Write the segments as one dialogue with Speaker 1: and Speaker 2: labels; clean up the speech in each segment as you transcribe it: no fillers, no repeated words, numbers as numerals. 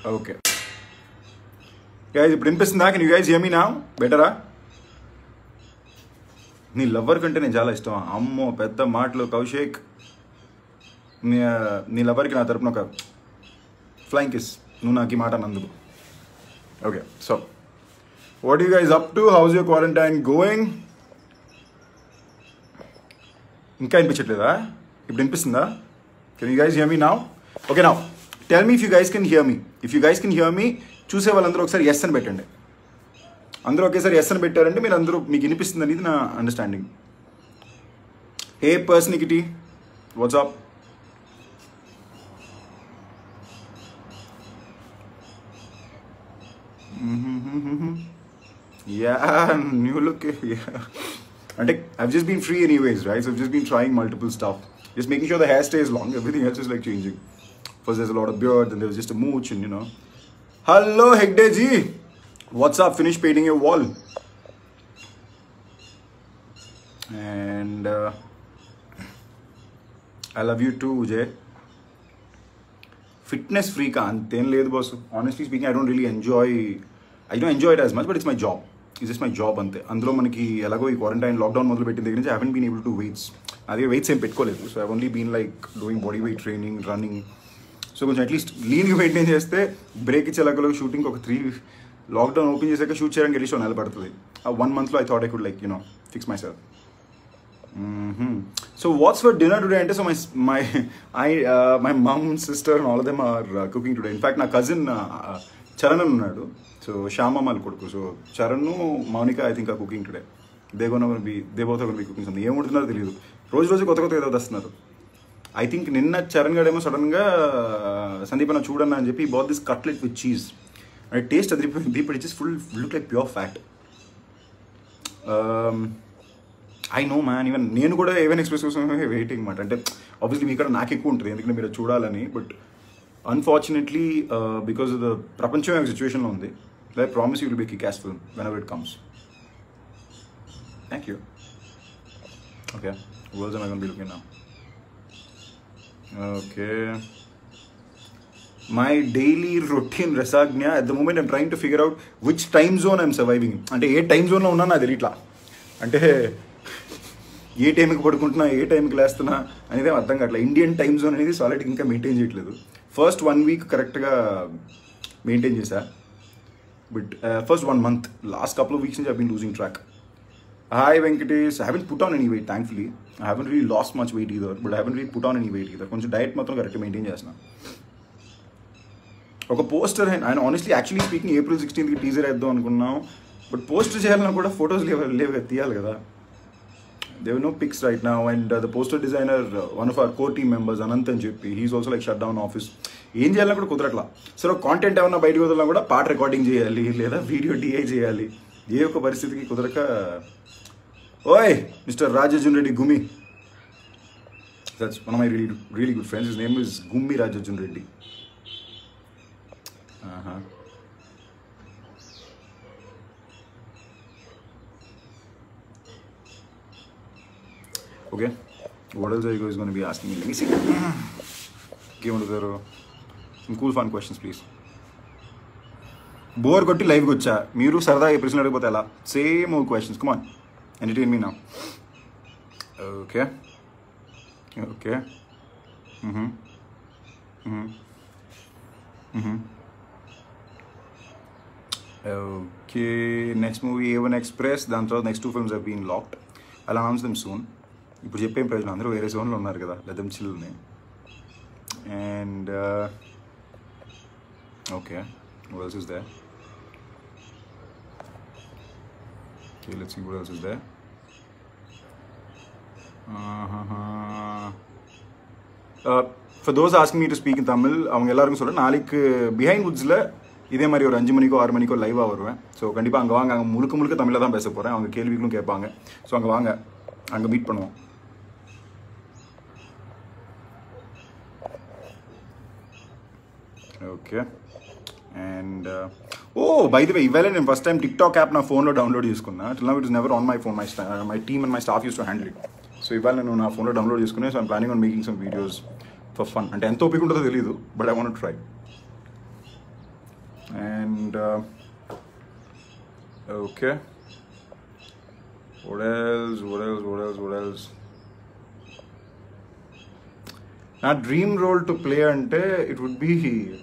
Speaker 1: Okay guys ఇప్పుడు వినిపిస్తుందా? Can you guys hear me now బెటరా? నీ లవ్వర్ కంటే నేను చాలా ఇష్టం. అమ్మో పెద్ద మాటలు కౌశిక్. నీ లవర్కి నా తరపున ఒక ఫ్లైంగ్ కిస్. నువ్వు నాకు ఈ మాట అన్నందుకు. Okay so what you guys up to? How's your quarantine going? ఇంకా వినిపించట్లేదా? ఇప్పుడు వినిపిస్తుందా? Can you guys hear me now? Okay now tell me if you guys can hear me. If you guys can hear me చూసే వాళ్ళందరూ ఒకసారి yes అని పెట్టండి. అందరూ ఒకేసారి ఎస్ అని పెట్టారంటే మీరు అందరూ మీకు వినిపిస్తుంది అనేది నా అండర్స్టాండింగ్. హే పర్సనికిటీ what's up? Yeah, new look. Yeah. And I've just been free anyways, right? So I've just been trying multiple stuff. Just making sure the hair stays long. Everything else is like changing. First there's a lot of beard, then there was just a mooch and you know. Hello, Hegde ji. What's up? Finish painting your wall. And I love you too, Jay. Fitness freak anten ledhu boss. Honestly speaking, I don't enjoy it as much, but it's my job. It's just my job ante. Andro manaki elago ee quarantine lockdown modalu pettin దగ్గర నుంచి I haven't been able to weights. అదే weights ఏం పెట్టుకోలేదు. So I've only been like doing body weight training, running. So కొంచెం at least లీన్గా maintain చేస్తే break ఇచ్చే ఎలాగో షూటింగ్ ఒక 3 లాక్డౌన్ ఓపెన్ చేశాక షూట్ చేయడానికి అట్లీస్ట్ 1 నెల పడుతుంది. ఆ 1 monthలో I thought I could like you know fix myself. So what's for dinner today? And so my mom, sister and all of them are cooking today. In fact, my cousin Charan unnadu. So Shama mal koduku. So Charan, Monica, I think are cooking today. They both are going to be cooking something. Em untunnaro teliyadu. Roju kotta edo dastunaru. I think ninna Charan gademo sudden ga Sandeep anna chudanna ani cheppi bought this cutlet with cheese. And it tastes deep, but it just full look like pure fat. I know man, even నేను కూడా ఏవెన్ express కోసం waiting మాట. అంటే obviously మీ ఇక్కడ నాకు ఎక్కువ ఉంటుంది ఎందుకంటే మీరు చూడాలని. But unfortunately because of the ప్రపంచం సిచ్యువేషన్లో ఉంది. I promise you will be kick ass film whenever it comes. Thank you. Okay words am I going to be looking now? Okay. My daily routine Rasagna at the moment I'm trying to figure out which time zone I'm surviving. అంటే ఏ time జోన్లో ఉన్నా నాకు తెలియట్లా. అంటే ఏ టైంకి పడుకుంటున్నా ఏ టైంకి లేస్తున్నా అనేది అర్థం కావట్లేదు. ఇండియన్ టైం జోన్ అనేది సాలిడ్గా ఇంకా మెయింటైన్ చేయట్లేదు. ఫస్ట్ 1 week కరెక్ట్గా మెయింటైన్ చేశా. But first 1 month last couple of weeks నుంచి I been losing track. Hi Venkatesh. I haven't put on any weight thankfully. I haven't really lost much weight either, but I haven't really put on any weight either. కొంచెం diet మాత్రం కరెక్ట్గా maintain చేస్తున్నా. ఒక poster ఆయన honestly actually speaking April 16th teaser వేద్దాం అనుకున్నాం. But poster చేయాలన్నా కూడా ఫొటోస్ లేవు తీయాలి కదా. There were no pics right now, and the poster designer, one of our core team members, Anant and JP, he's also like shut down office. ఏం చేయాలన్నా కూడా కుదరట్లా. సో కాంటెంట్ ఏమన్నా బయటకు వదలన్నా కూడా పార్ట్ రికార్డింగ్ చేయాలి లేదా వీడియో డిఐ చేయాలి. ఏ ఒక్క పరిస్థితికి కుదరక ఓయ్ mister Rajarjun Reddy Gummi, that's one of my really good friends. His name is Gummi Rajarjun Reddy. Okay, what else are you guys going to be asking me? Let me see. Game on there. Some cool fun questions please. Bore kotti live gocha. Meeru saradaga ప్రశ్నలు అడిగిపోతే ఎలా? Same old questions. Come on. Entertain me now. Okay. Okay. Okay. Next movie A1 Express. దాని తర్వాత next 2 films have been locked. I'll announce them soon. ఇప్పుడు చెప్పేం ప్రయోజనం, అందరూ వేరే జోన్లో ఉన్నారు కదా, లెదం చిల్ని. And okay what else is there? Okay, let's see what else is there. For those asking me to speak in Tamil, அவங்க எல்லாருக்கும் சொல்கிறேன், நாளைக்கு பிஹைண்ட் வுட்ஸில் இதே மாதிரி ஒரு 5 மணிக்கோ 6 மணிக்கோ லைவாக வருவேன். ஸோ கண்டிப்பாக அங்கே வாங்க. அங்கே முழுக்க தமிழில் தான் பேச போகிறேன். அவங்க கேள்விகளும் கேட்பாங்க. ஸோ அங்கே வாங்க, அங்கே மீட் பண்ணுவோம். Okay. And oh, by the way, ఇవాళ నేను ఫస్ట్ టైం టిక్టాక్ యాప్ నా ఫోన్లో డౌన్లోడ్ చేసుకున్నా. Till now it was never on my phone. My team and my staff used to handle it. So ఇవాళ నేను నా ఫోన్లో డౌన్లోడ్ చేసుకున్నా. So I'm planning on making some videos for fun. అంటే ఎంత ఓపిక ఉంటుందో తెలియదు, but I want to try. And okay. What else? నా డ్రీమ్ రోల్ టు ప్లే అంటే it would be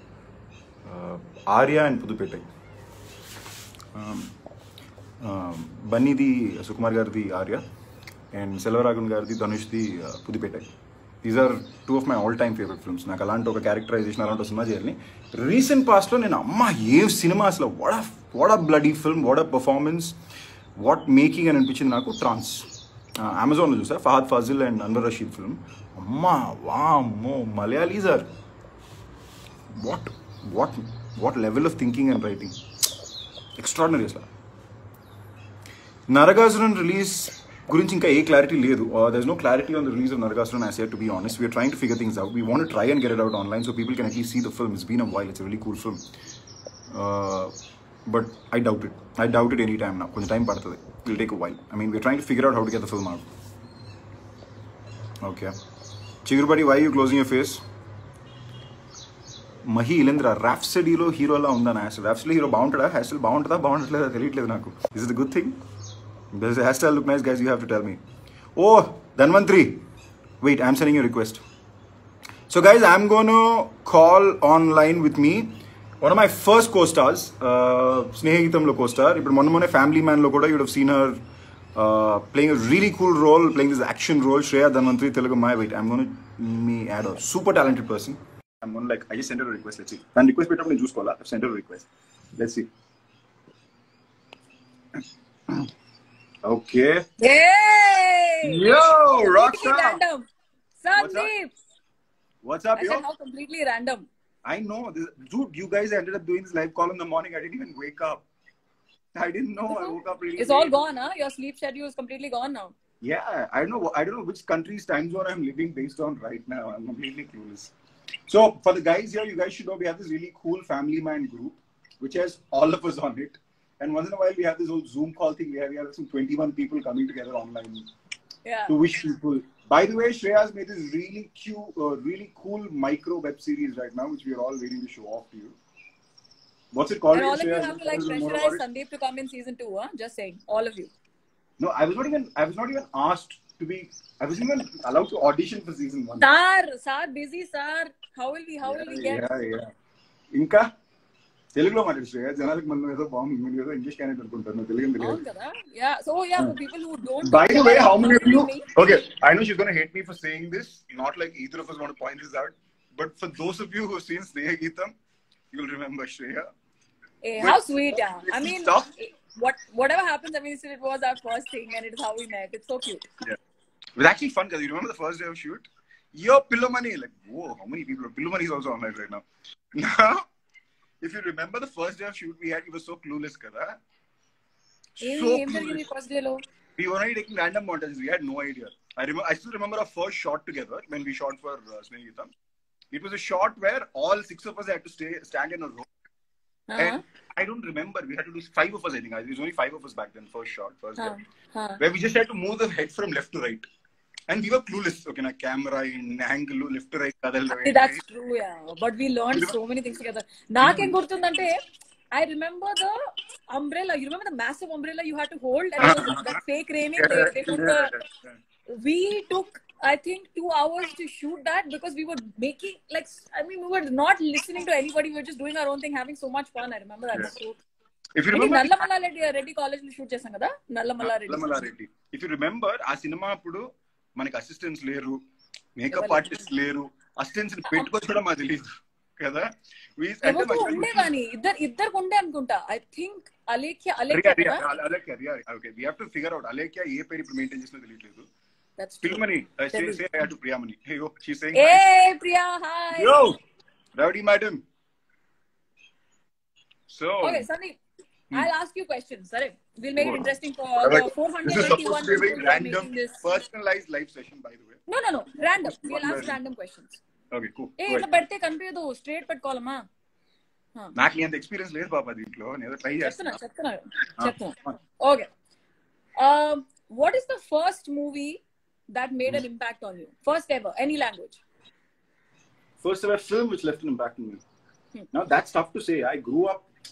Speaker 1: Arya and Pudhupettai. బన్నీది సుకుమార్ గారిది ఆర్య అండ్ సెల్వరాఘవన్ గారిది ధనుష్ది Pudhupettai. These are two of my all time favourite films. నాకు అలాంటి ఒక క్యారెక్టరైజేషన్ అలాంటి సినిమా చేయాలని రీసెంట్ పాస్ట్లో నేను ఏం సినిమా అసలు what a bloody film, what a performance, what making అని అనిపించింది నాకు ట్రాన్స్. అమెజాన్లో చూసా, ఫహద్ ఫాజిల్ అండ్ అన్వర్ రషీద్ ఫిల్మ్. వామ్మో, Malayalis are what level of thinking and writing, extraordinary అసలు. నరకాసురన్ రిలీజ్ గురించి ఇంకా ఏ క్లారిటీ లేదు. There is no clarity on the release of Narakasuran as yet, to be honest. We're trying to figure things out. We want to try and get it out online so people can at least see the film. It's been a while. It's a really cool film. But I doubt it any time now. Konja time padutadi. It will take a while. I mean, we're trying to figure out how to get the film out. Okay. Chigurupati, why are you closing your face? Mahi Ilendra, Rhapsody lo hero la unda na. Rhapsody hero bauntada, hairstyle bauntada teliyట్లేదు నాకు. Is it a good thing? Does the hairstyle look nice, guys? You have to tell me. Oh, Dhanvantri. Wait, I'm sending you a request. So guys, I'm going to call online with me one of my first co-stars, Snehagitamlo co-star. ఇప్పుడు మొన్న family మ్యాన్లో కూడా you would have seen her playing a really cool role, playing this action role. Shreya Dhanvantri, Telugu Maya. Wait, I'm going to add a super talented person. I'm going to I just sent her a request. Let's see. And request పెట్టినప్పుడు నేను చూసుకోవాలా. I've sent her a request. Let's see. Okay.
Speaker 2: Hey!
Speaker 1: Yo, Rockstar.
Speaker 2: Random. Sandeep.
Speaker 1: What's up, yo?
Speaker 2: I said how completely random.
Speaker 1: I know. Dude, you guys ended up doing this live call in the morning. I didn't even wake up. I didn't know. I woke up really
Speaker 2: It's all gone, huh? Your sleep schedule is completely gone now.
Speaker 1: Yeah. I don't know which country's time zone I'm living based on right now. I'm completely clueless. So, for the guys here, you guys should know we have this really cool family man group, which has all of us on it. And once in a while, we have this whole Zoom call thing. We have some 21 people coming together online.
Speaker 2: Yeah.
Speaker 1: To wish people. By the way, Shreya's made this really cute, really cool micro web series right now, which we are all waiting to show off to you. What's it called?
Speaker 2: And all of you
Speaker 1: Shreya?
Speaker 2: have to like pressurize Sandeep to come in season 2, huh? Just saying, all of you.
Speaker 1: No, I was not even asked to be. I wasn't even allowed to audition for season 1.
Speaker 2: Sir, busy, sir. How will we get?
Speaker 1: Yeah. Inka. తెలుగులో మాట్లాడు శ్రేయ. జనాలకు మనం ఏదో బాగుంది, మీరు ఏదో English candidate అనుకుంటారు. తెలుగు తెలియదు.
Speaker 2: Yeah. So yeah, for people who don't.
Speaker 1: By the way, how many of you? Okay, I know she's going to hate me for saying this. Not like either of us want to point this out, but for those of you who have seen Snehagitam, you'll remember Shreya.
Speaker 2: Hey, how sweet, yeah. I mean, whatever happens, I mean, it was our first thing, and it's how we met. It's so cute.
Speaker 1: Yeah, it was actually fun because you remember the first day of shoot. Yo, Pillomani, like, whoa, how many people? Pillomani is also online right now. Now. If you remember the first day of shoot we had, we were so clueless, kada. So clueless.
Speaker 2: First day lo.
Speaker 1: We were only taking random montages. We had no idea. I still remember our first shot together when we shot for Snehagitam. It was a shot where all 6 of us had to stand in a row. And I don't remember. We had to do 5 of us, I think. There was only 5 of us back then, first day. Where we just had to move the head from left to right. And we were clueless. Okay, na camera in angle, left to right.
Speaker 2: That's true, yeah. But we learned so many things together. Nakem gurtundante, I remember the umbrella. You remember the massive umbrella you had to hold? And it was that fake raining. They put the... We took, I think, 2 hours to shoot that because we were making, like, I mean, we were not listening to anybody. We were just doing our own thing, having so much fun. I remember that.
Speaker 1: Yes. If you remember...
Speaker 2: Nallamala Reddy College lo shoot chesam kada? Nallamala
Speaker 1: Reddy. If you remember, aa cinema appudu మనకి assistants లేరు, makeup artist లేరు, assistants పెట్టుకోవడం మాకు తెలియదు కదా.
Speaker 2: ఇద్దరు ఉండే అనుకుంటా. I think Alekhya
Speaker 1: okay, we have to figure out Alekhya ఏ పేరు ఇప్పుడు మెయింటైన్ చేసినా తెలియట్లేదు. పిల్మని say hi to Priyamani. Hey yo she is saying
Speaker 2: hey Priya hi
Speaker 1: yo rowdy madam. So
Speaker 2: okay Sandeep, I'll ask you questions. Sorry, we'll make it interesting for the 481 people
Speaker 1: random personalized live session, by the way.
Speaker 2: No. Random. We'll ask random questions.
Speaker 1: Okay, cool.
Speaker 2: Hey, itla pedte kanpiyadu. Straight pettukovalama.
Speaker 1: నాకు ఎంత experience లేదు పాప దీంట్లో. నేను try
Speaker 2: చెప్తున్నా. Okay. What is the first movie that made an impact on you? First ever, any language.
Speaker 1: First ever film which left an impact on me. Now that's tough to say. I grew up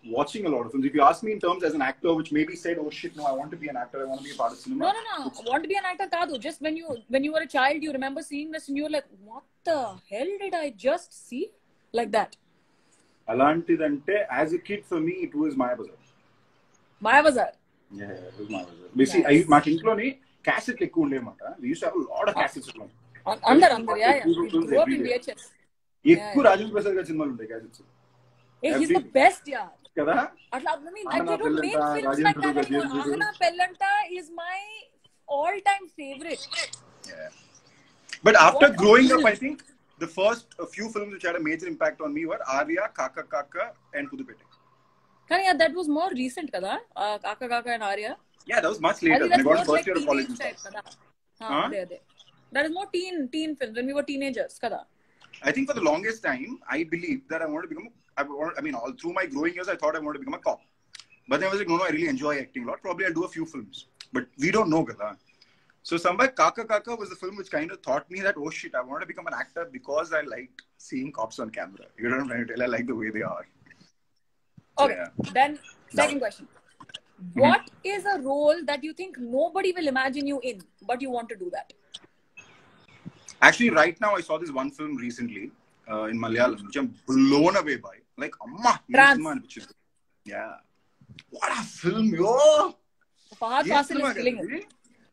Speaker 1: watching a lot of films. If you ask me in terms as an actor, which maybe said, "Oh shit, no, I want to be an actor. I want to be a part of cinema."
Speaker 2: No. Want to be an actor kaadu. Just when you were a child, you remember seeing this and you were like, what the hell did I just see? Like that.
Speaker 1: Alantidante, as a kid, for me, it was Maya Bazaar.
Speaker 2: Maya Bazaar.
Speaker 1: Yeah, it was Maya Bazaar. Basically,
Speaker 2: Nice.
Speaker 1: మా ఇంట్లోని cassette ఎక్కువ ఉండేమాట. We used to have a lot of cassettes at home.
Speaker 2: అందరు yeah. We
Speaker 1: Films
Speaker 2: grew up in
Speaker 1: every day.
Speaker 2: VHS.
Speaker 1: ఎక్కువ రాజేంద్ర ప్రసాద్ గారి సినిమాలు ఉంటాయి cassettes.
Speaker 2: Hey, he's the
Speaker 1: Every-
Speaker 2: best, yeah.
Speaker 1: కదా?
Speaker 2: Atla, I mean, I
Speaker 1: Ahana
Speaker 2: don't make
Speaker 1: Pellanta,
Speaker 2: films like that
Speaker 1: Rajendra
Speaker 2: anymore.
Speaker 1: Prasad.
Speaker 2: Ahana Pellanta is my all-time favorite.
Speaker 1: Yeah. But after
Speaker 2: What a
Speaker 1: growing up,
Speaker 2: film.
Speaker 1: I think the first few films which had a major impact on me were Arya, Kaka Kaka, and Pudupete.
Speaker 2: Kani, yeah, that was more recent, kada? Kaka Kaka and Arya.
Speaker 1: Yeah, that was much
Speaker 2: I
Speaker 1: later.
Speaker 2: think
Speaker 1: When I
Speaker 2: that's
Speaker 1: got
Speaker 2: more
Speaker 1: first
Speaker 2: like
Speaker 1: year of college.
Speaker 2: teenage type, kada?
Speaker 1: Huh?
Speaker 2: Ade. That is more teen films when we were teenagers, kada?
Speaker 1: I think for the longest time, I believed that I wanted to become. All through my growing years, I thought I wanted to become a cop. But then I was like, no, I really enjoy acting a lot. Probably I'll do a few films. But we don't know, kada. So somewhere Kaka Kaka was the film which kind of taught me that, oh shit, I want to become an actor because I liked seeing cops on camera. You know what I'm trying to tell? I like the way they are. So,
Speaker 2: Okay,
Speaker 1: yeah.
Speaker 2: then second question. What is a role that you think nobody will imagine you in, but you want to do that?
Speaker 1: Actually, right now, I saw this one film recently in Malayalam, which I'm blown away by. Like, Amma,
Speaker 2: Trans.
Speaker 1: yeah. What a film, yo!
Speaker 2: Fahad
Speaker 1: ఏం
Speaker 2: Fasil
Speaker 1: cinema
Speaker 2: is killing
Speaker 1: కదా
Speaker 2: it.
Speaker 1: ఇది?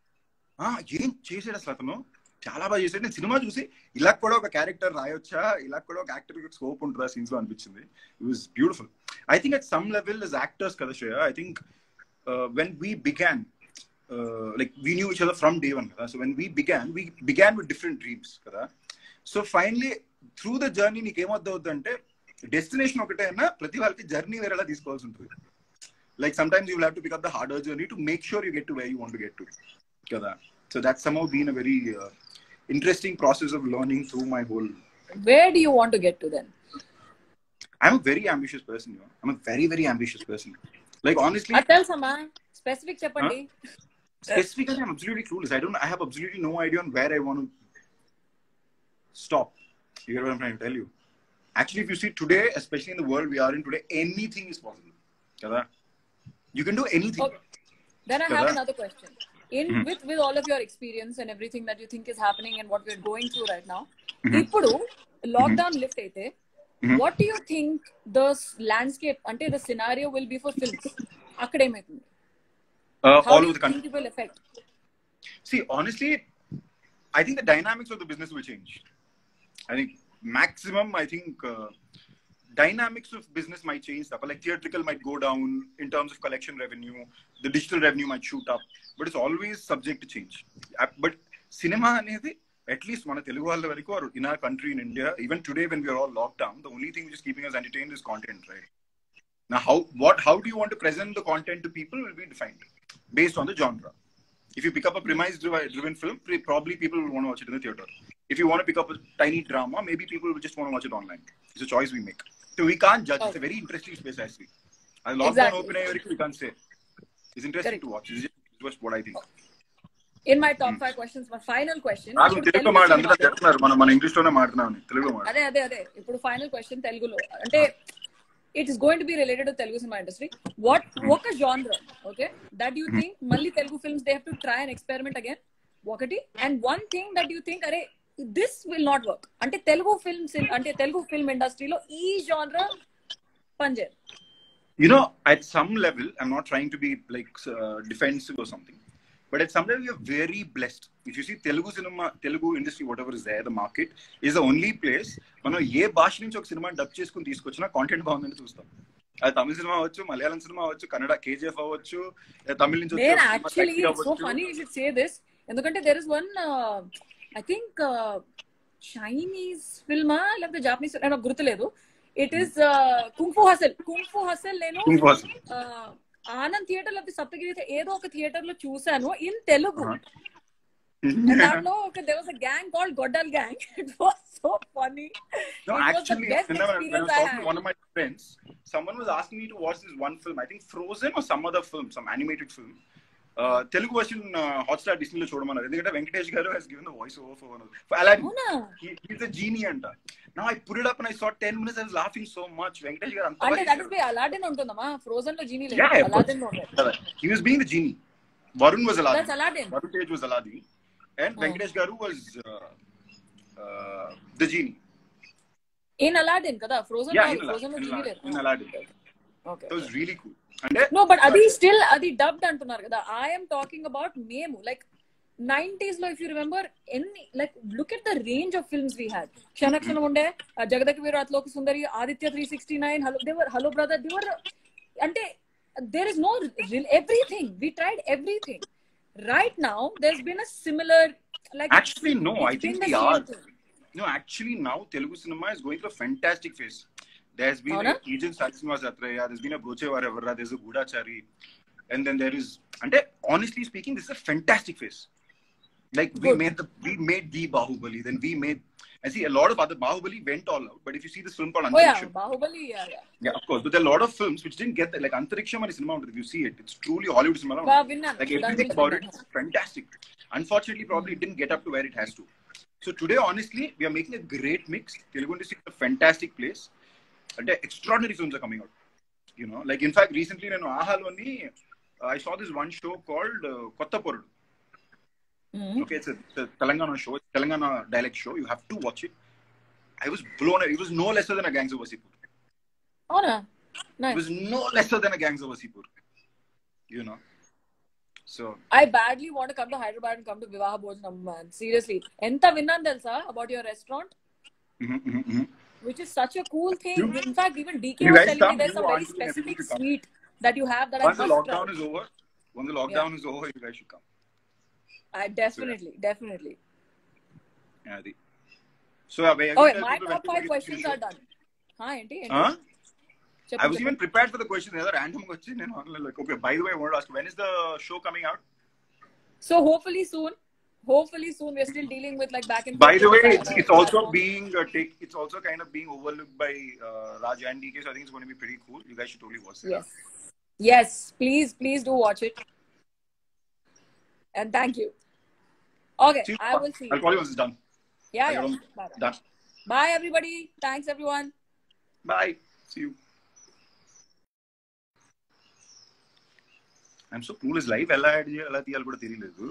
Speaker 1: ఏం చేసాడు అసలు అతను చాలా బాగా చేశాడు. నేను సినిమా చూసి ఇలా కూడా ఒక క్యారెక్టర్ రాయొచ్చా, ఇలా కూడా ఒక యాక్టర్ స్కోప్ ఉంటుందా సీన్స్ లో అనిపించింది. It was beautiful. I think at some level as actors కదా Shreya, I think when we began, like we knew each other from day one kada. So when we began with different dreams kada. So finally through the journey నీకు ఏమవుతుందంటే destination ఒకటే అయినా ప్రతి వాళ్ళకి journey వేరేలా తీసుకోవాల్సి ఉంటుంది. Like sometimes you will have to pick up the harder journey to make sure you get to where you want to get to. Kada. So that's somehow been a very interesting process of learning through my whole.
Speaker 2: Where do you want to get to then?
Speaker 1: I'm a very ambitious person. You know? I'm a very, very ambitious person. Like honestly,
Speaker 2: Tell some specific cheppandi.
Speaker 1: specifically, I'm absolutely clueless. I have absolutely no idea on where I want to stop. You get what I'm trying to tell you? Actually, if you see today, especially in the world we are in today, anything is possible. Kada? You can do anything.
Speaker 2: Okay. Then I have
Speaker 1: Kada?
Speaker 2: another question. With all of your experience and everything that you think is happening and what we're going through right now, ఇప్పుడు lockdown lift అయితే, what do you think the landscape, ante the scenario will be for films? అక్కడ ఏమైతుంది? How
Speaker 1: All
Speaker 2: do
Speaker 1: over
Speaker 2: you
Speaker 1: the country.
Speaker 2: think it will affect?
Speaker 1: See, honestly, I think the dynamics of the business will change. I think maximum, dynamics of business might change. Like theatrical might go down in terms of collection revenue. The digital revenue might shoot up. But it's always subject to change. But cinema, at least one Telugu వాళ్ళ వరకు, or in our country in India, even today when we are all locked down, the only thing which is keeping us entertained is content, right? Now, how do you want to present the content to people will be defined based on the genre. If you pick up a premise-driven film, probably people will want to watch it in the theater. If you want to pick up a tiny drama, maybe people will just want to watch it online. It's a choice we make. So we can't judge. It's a very interesting space, actually. I lockdown open air, we can't say. It's interesting to watch. It's just what I think.
Speaker 2: In my top 5 questions, my final question.
Speaker 1: తెలుగులో అందరూ చెప్తున్నారు, మన English లోనే మాట్లాడుతున్నాం. తెలుగులో
Speaker 2: అదే ఇప్పుడు final question తెలుగులో అంటే it is going to be related to Telugu cinema industry. What oka genre, okay, that you think malli Telugu films they have to try and experiment again? Okati. And one thing that you think, are this will not work. Ante Telugu films ante Telugu film industry lo ee genre panje.
Speaker 1: You know, at some level, I'm not trying to be like defensive or something, but at some level we are very blessed. If you see Telugu cinema, Telugu industry, whatever is there, the market is the only place మనం ఏ భాష నుంచి ఒక cinema dub చేసుకుని తీసుకొచ్చినా content బాగుందని చూస్తాం. అది తమిళ cinema అవ్వచ్చు, మలయాళం సినిమా అవ్వచ్చు, కన్నడ కేజీఎఫ్ అవ్వచ్చు, తమిళ నుంచి
Speaker 2: నేను actually so funny you should say this, ఎందుకంటే there is one I think Chinese ఫిల్మా లేకపోతే జాపనీస్ నాకు గుర్తులేదు. It is kung fu hustle నేను ఆనంద్ థియేటర్ లేకపోతే సప్తగిరి ఏదో ఒక థియేటర్ లో చూసాను ఇన్ తెలుగు. దాంట్లో there was a gang called Goddal Gang. It was so funny.
Speaker 1: No,
Speaker 2: it
Speaker 1: actually,
Speaker 2: was the best
Speaker 1: when I was
Speaker 2: experience I
Speaker 1: talking
Speaker 2: had.
Speaker 1: to one of my friends, someone was asking me to watch this one film, I think Frozen or some other film, some animated film. Telugu version Hotstar డిస్నీలో చూడమన్నారు, ఎందుకంటే వెంకటేష్ గారు has given the voice over for Aladdin. He's a genie అంట. Now I put it up and I saw 10 minutes, I was laughing so much. Venkatesh గారు అంత
Speaker 2: అంటే that is by అలాడిన్ ఉంటుందమ్మా, frozen లో జీనీ లేదు,
Speaker 1: Yeah, of course.
Speaker 2: అలాడిన్ లో ఉంటుంది.
Speaker 1: He was being the genie. Varun was Aladdin.
Speaker 2: That's Aladdin.
Speaker 1: Varun Tej was Aladdin. And Venkatesh Garu was the genie.
Speaker 2: In Aladdin kada, Frozen
Speaker 1: Yeah,
Speaker 2: lo genie లేదు.
Speaker 1: in Aladdin.
Speaker 2: Okay.
Speaker 1: It was really cool. అంటే
Speaker 2: No, but అది still అది dubbed అంటున్నారు కదా. I am talking about మేము, like 90s లో, if you remember, any, like look at the range of films we had. క్షణక్షణం ఉండే, జగదక వీరు Athiloka Sundari, Aditya 369, hello brother, they were అంటే there is no everything, we tried everything. Right now there's been a similar, like
Speaker 1: actually no, I think we are. No, actually now Telugu cinema is going through a fantastic phase. There's been a Agent Srinivas Atraya, there's been a Broche Varevara, there's a Gudachari, and then there is, and honestly speaking, this is a fantastic phase. Like we made the Bahubali, then we made, I see a lot of other, Bahubali went all out, but if you see this film called Antariksham,
Speaker 2: Bahubali,
Speaker 1: yeah, of course, but there are a lot of films which didn't get that, like Antariksham and cinema, if you see it, it's truly Hollywood cinema. Like everything about it is fantastic. Unfortunately, probably it didn't get up to where it has to. So today, honestly, we are making a great mix. Telugu industry is a fantastic place. And extraordinary films are coming out. You know, like in fact, recently, I saw this one show called Kottaporudu. Okay, it's a Telangana show, it's a Telangana dialect show. You have to watch it. I was blown away. It was no lesser than a Gangs of Wasseypur.
Speaker 2: Oh, no. Nice.
Speaker 1: It was no lesser than a Gangs of Wasseypur. You know. So
Speaker 2: I badly want to come to Hyderabad and come to Vivaha Bhojanam, man. Seriously. Enta vinnan telsa about your restaurant? Which is such a cool thing. In fact, even DK was telling me there's a very specific sweet that you have that
Speaker 1: once
Speaker 2: I
Speaker 1: the
Speaker 2: must
Speaker 1: lockdown
Speaker 2: try.
Speaker 1: is over, when the lockdown is over, you guys should come.
Speaker 2: I definitely.
Speaker 1: Yeah, so
Speaker 2: okay, my top 5 questions are done. Enti?
Speaker 1: Huh? I was even prepared for the question. Another random question. Like, okay, by the way, I want to ask, when is the show coming out?
Speaker 2: So hopefully soon. We're still dealing with like back and forth.
Speaker 1: By the way, it's also being it's also kind of being overlooked by Raj and DK, so I think it's going to be pretty cool. You guys should totally watch it.
Speaker 2: Yes, please do watch it. And thank you. Okay, I will see you.
Speaker 1: I'll call you once it's done.
Speaker 2: Yeah.
Speaker 1: Bye. Done.
Speaker 2: Bye everybody. Thanks everyone.
Speaker 1: Bye. See you. I'm so cool. Is live ella tiyal kuda theriyaledu.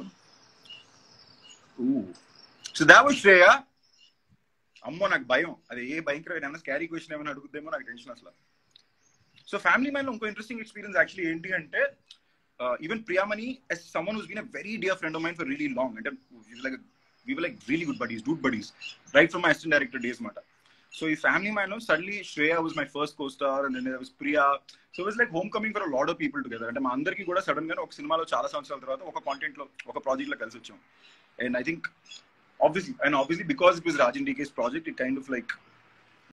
Speaker 1: Ooh. So that was Shreya. అమ్మో నాకు భయం, అది ఏ భయంకరమైన scary question ఏమైనా అడుగుద్దేమో నాకు tension అసలు. So family man లో ఇంకో ఇంట్రెస్టింగ్ ఎక్స్పీరియన్స్ యాక్చువల్లీ ఏంటి అంటే, even Priyamani as someone who's been a very dear friend of mine for really long, అంటే we were like really good buddies, dude buddies, right from my assistant director days మాట. So ఈ family man లో suddenly Shreya was my first co-star, and then there was Priya. So it was like homecoming for a lot of people together. అంటే మా అందరికీ కూడా sudden గా ఒక సినిమాలో చాలా సంవత్సరాల తర్వాత ఒక కాంటెంట్ లో ఒక ప్రాజెక్ట్ లో కలిసి వచ్చాం. And I think obviously because it was Raj and DK's project, it kind of like